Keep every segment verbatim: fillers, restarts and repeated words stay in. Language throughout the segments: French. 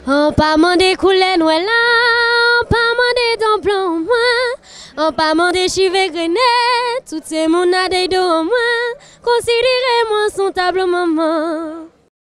On pas mandé couler nous là, on pas mandé ton plan moi, on pas mandé chiver grenet, tout ces moun a des dos moi, considérez-moi son table maman.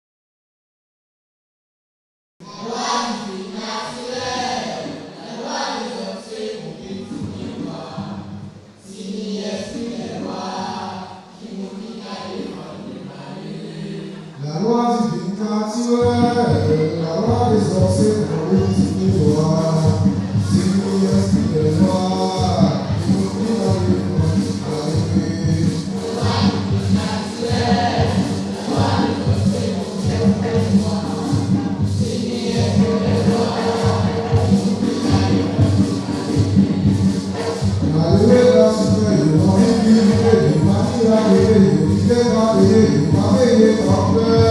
La loi divine naturelle, la loi des sorciers pour les disciplinois. Si nous y inspirez-moi, si nous vivons dans le monde, la loi divine naturelle, la loi des sorciers pour les disciplinois. Si nous y inspirez-moi, si nous vivons dans le monde, malgré la supérieure, on est livré, il m'a dit la vérité, il est pas payé, il m'a payé ton père.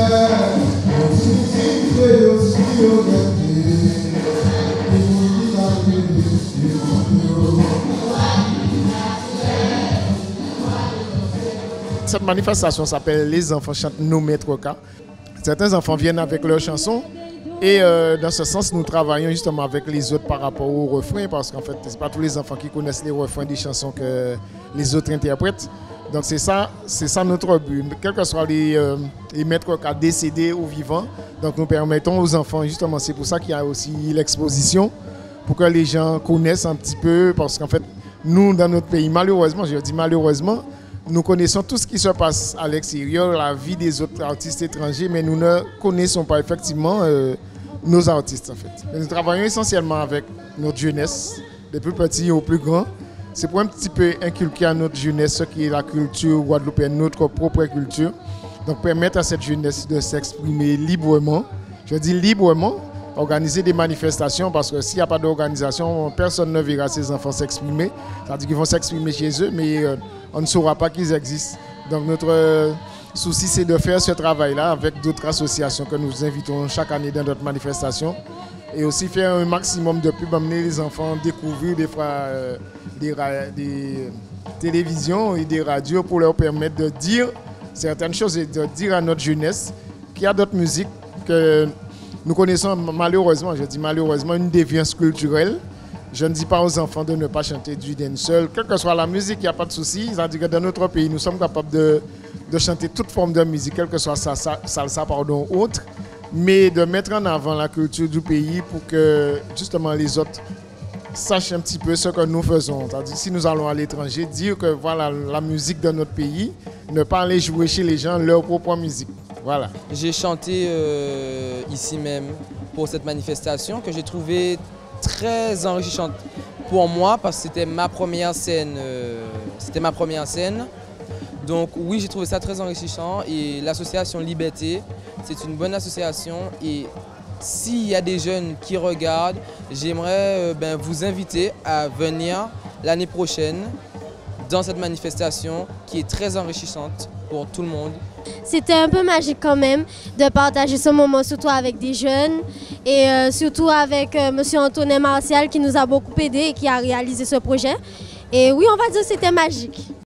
Cette manifestation s'appelle Les enfants chantent nos maîtres cas. Certains enfants viennent avec leurs chansons et euh, dans ce sens, nous travaillons justement avec les autres par rapport aux refrains parce qu'en fait, ce n'est pas tous les enfants qui connaissent les refrains des chansons que les autres interprètent. Donc c'est ça, c'est ça notre but. Quels que soient les, euh, les maîtres cas décédés ou vivants, donc nous permettons aux enfants, justement, c'est pour ça qu'il y a aussi l'exposition, pour que les gens connaissent un petit peu, parce qu'en fait, nous, dans notre pays, malheureusement, je dis malheureusement, nous connaissons tout ce qui se passe à l'extérieur, la vie des autres artistes étrangers, mais nous ne connaissons pas effectivement euh, nos artistes, en fait. Et nous travaillons essentiellement avec notre jeunesse, des plus petits aux plus grands. C'est pour un petit peu inculquer à notre jeunesse ce qui est la culture guadeloupéenne, notre propre culture. Donc permettre à cette jeunesse de s'exprimer librement. Je dis librement, organiser des manifestations parce que s'il n'y a pas d'organisation, personne ne verra ces enfants s'exprimer. C'est-à-dire qu'ils vont s'exprimer chez eux, mais euh, on ne saura pas qu'ils existent. Donc notre euh, souci, c'est de faire ce travail-là avec d'autres associations que nous invitons chaque année dans notre manifestation. Et aussi faire un maximum de pub, amener les enfants découvrir des, euh, des, des télévisions et des radios pour leur permettre de dire certaines choses et de dire à notre jeunesse qu'il y a d'autres musiques que nous connaissons malheureusement, je dis malheureusement, une déviance culturelle. Je ne dis pas aux enfants de ne pas chanter du dancehall. Quelle que soit la musique, il n'y a pas de souci. C'est-à-dire que dans notre pays, nous sommes capables de, de chanter toute forme de musique, quelle que soit salsa, salsa pardon, ou autre, mais de mettre en avant la culture du pays pour que justement les autres sachent un petit peu ce que nous faisons. C'est-à-dire si nous allons à l'étranger, dire que voilà la musique de notre pays, ne pas aller jouer chez les gens leur propre musique. Voilà. J'ai chanté euh, ici même pour cette manifestation que j'ai trouvée très enrichissante pour moi parce que c'était ma première scène. Euh, c'était ma première scène. Donc oui, j'ai trouvé ça très enrichissant et l'association Liberté, c'est une bonne association et s'il y a des jeunes qui regardent, j'aimerais euh, ben, vous inviter à venir l'année prochaine dans cette manifestation qui est très enrichissante pour tout le monde. C'était un peu magique quand même de partager ce moment, surtout avec des jeunes et euh, surtout avec euh, M. Antonin Martial qui nous a beaucoup aidé et qui a réalisé ce projet. Et oui, on va dire que c'était magique.